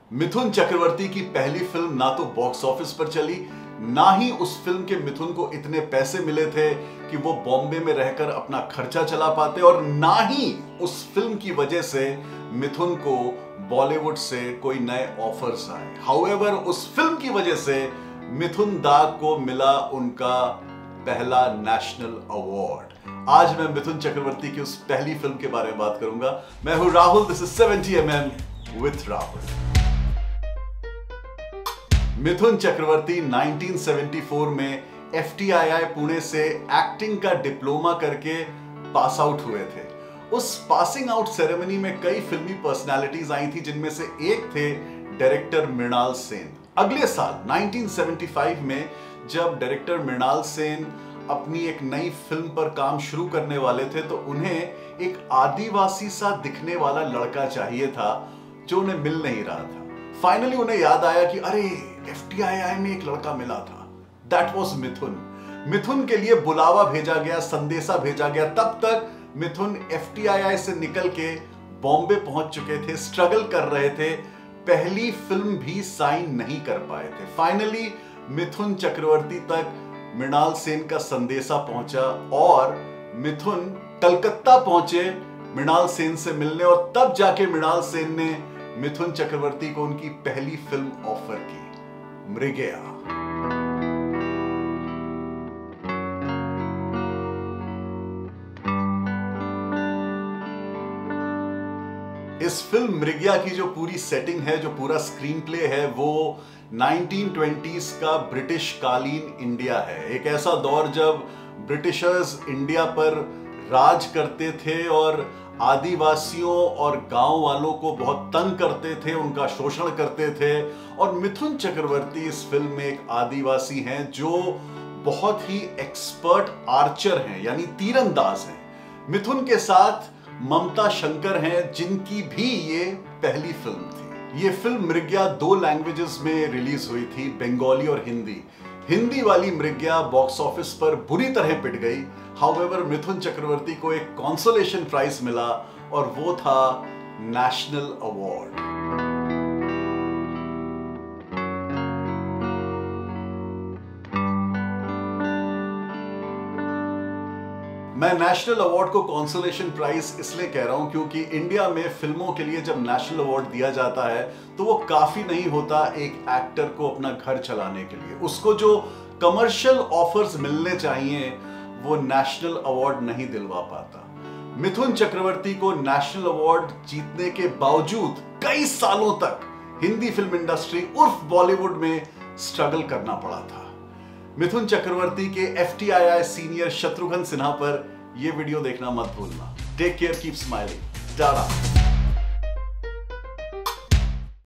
मिथुन चक्रवर्ती की पहली फिल्म ना तो बॉक्स ऑफिस पर चली, ना ही उस फिल्म के मिथुन को इतने पैसे मिले थे कि वो बॉम्बे में रहकर अपना खर्चा चला पाते, और ना ही उस फिल्म की वजह से मिथुन को बॉलीवुड से कोई नए ऑफर्स आए। हाउएवर उस फिल्म की वजह से मिथुन दा को मिला उनका पहला नेशनल अवार्ड। आज मैं मिथुन चक्रवर्ती की उस पहली फिल्म के बारे में बात करूंगा। मैं हूं Rahul, this is 70mm with Rahul. Mithun Chakraborty 1974 में FTII पुणे से एक्टिंग का डिप्लोमा करके पास आउट हुए थे। उस पासिंग आउट सेरेमनी में कई फिल्मी पर्सनालिटीज आई थी, जिनमें से एक थे डायरेक्टर मृणाल सेन। अगले साल 1975 में जब डायरेक्टर मृणाल सेन अपनी एक नई फिल्म पर काम शुरू करने वाले थे, तो उन्हें एक आदिवासी सा दिखने वाला लड़का चाहिए था जो उन्हें मिल नहीं रहा था। फाइनली उन्हें याद आया कि अरे FTII में एक लड़का मिला था, दैट वॉज मिथुन। मिथुन के लिए बुलावा भेजा गया, संदेशा भेजा गया। तब तक मिथुन FTII से निकल के बॉम्बे पहुंच चुके थे, स्ट्रगल कर रहे थे, पहली फिल्म भी साइन नहीं कर पाए थे। फाइनली मिथुन चक्रवर्ती तक मृणाल सेन का संदेशा पहुंचा और मिथुन कलकत्ता पहुंचे मृणाल सेन से मिलने, और तब जाके मृणाल सेन ने मिथुन चक्रवर्ती को उनकी पहली फिल्म ऑफर की, मृगया। इस फिल्म मृगया की जो पूरी सेटिंग है, जो पूरा स्क्रीन प्ले है, वो 1920s का ब्रिटिश कालीन इंडिया है। एक ऐसा दौर जब ब्रिटिशर्स इंडिया पर राज करते थे और आदिवासियों और गांव वालों को बहुत तंग करते थे, उनका शोषण करते थे। और मिथुन चक्रवर्ती इस फिल्म में एक आदिवासी हैं जो बहुत ही एक्सपर्ट आर्चर हैं, यानी तीरंदाज हैं। मिथुन के साथ ममता शंकर हैं, जिनकी भी ये पहली फिल्म थी। ये फिल्म मृगया 2 लैंग्वेजेस में रिलीज हुई थी, बंगाली और हिंदी। हिंदी वाली मृगया बॉक्स ऑफिस पर बुरी तरह पिट गई। हाउएवर मिथुन चक्रवर्ती को एक कॉन्सोलेशन प्राइज मिला, और वो था नेशनल अवार्ड। मैं नेशनल अवार्ड को कॉन्सोलेशन प्राइज इसलिए कह रहा हूं क्योंकि इंडिया में फिल्मों के लिए जब नेशनल अवार्ड दिया जाता है तो वो काफी नहीं होता एक एक्टर को अपना घर चलाने के लिए। उसको जो कमर्शियल ऑफर्स मिलने चाहिए वो नेशनल अवार्ड नहीं दिलवा पाता। मिथुन चक्रवर्ती को नेशनल अवार्ड जीतने के बावजूद कई सालों तक हिंदी फिल्म इंडस्ट्री उर्फ बॉलीवुड में स्ट्रगल करना पड़ा था। मिथुन चक्रवर्ती के FTII सीनियर शत्रुघ्न सिन्हा पर यह वीडियो देखना मत भूलना। Take care, keep smiling, Tata.